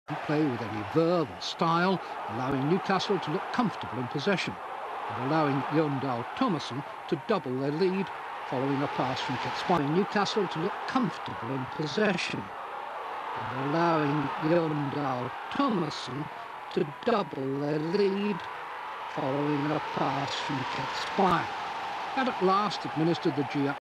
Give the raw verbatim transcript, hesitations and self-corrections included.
play with any verve or style, allowing Newcastle to look comfortable in possession and allowing Dahl Tomasson to double their lead following a pass from Kit. Newcastle to look comfortable in possession and allowing Dahl Tomasson to double their lead following a pass from Kit. Had at last administered the G up